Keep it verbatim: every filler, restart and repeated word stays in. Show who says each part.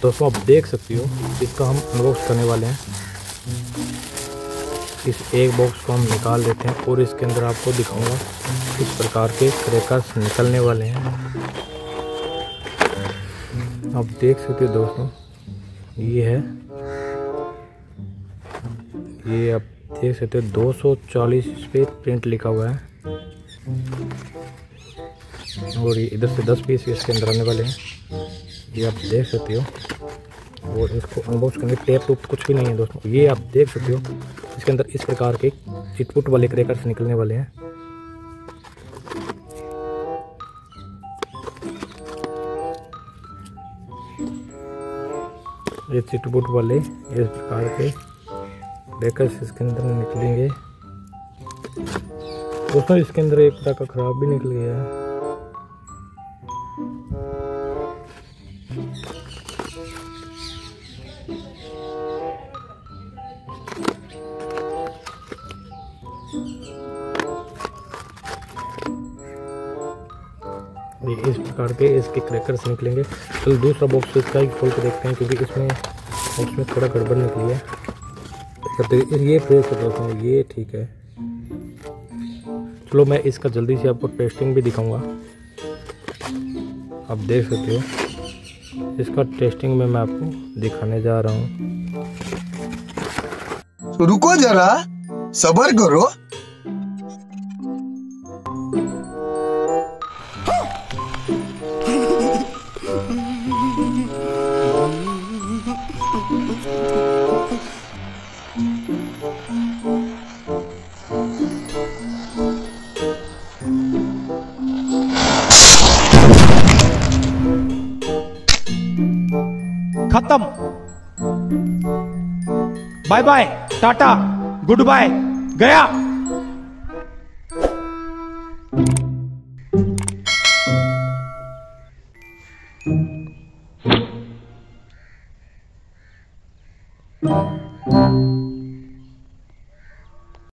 Speaker 1: दोस्तों आप देख सकते हो इसका हम अनबॉक्स करने वाले हैं। इस एक बॉक्स को हम निकाल लेते हैं और इसके अंदर आपको दिखाऊंगा किस प्रकार के क्रैकर्स निकलने वाले हैं। आप देख सकते हो दोस्तों, ये है, ये आप देख सकते हो दो सौ चालीस पे प्रिंट लिखा हुआ है और ये इधर से दस पीस इसके अंदर आने वाले हैं, ये आप देख सकते हो। और इसको अनबॉक्स करने टेप टूप कुछ भी नहीं है दोस्तों। ये आप देख सकते हो इसके अंदर इस प्रकार के चिटपुट वाले क्रैकर्स निकलने वाले हैं। ये चिटपुट वाले इस प्रकार के क्रैकर्स इसके अंदर निकलेंगे दोस्तों। इसके अंदर एक तरह का खराब भी निकल गया है। ये इस प्रकार के इसके क्रैकर्स निकलेंगे। चलो दूसरा बॉक्स इसका ही खोल के देखते हैं, क्योंकि इसमें बॉक्स में थोड़ा गड़बड़ निकली है। ये फ्रेश है दोस्तों, ये ठीक है। चलो मैं इसका जल्दी से आपको टेस्टिंग भी दिखाऊंगा। आप देख सकते हो इसका टेस्टिंग में मैं आपको दिखाने जा रहा हूँ।
Speaker 2: रुको जरा, सब्र करो।
Speaker 3: खत्म, bye bye, tata, goodbye, गया।
Speaker 4: Oh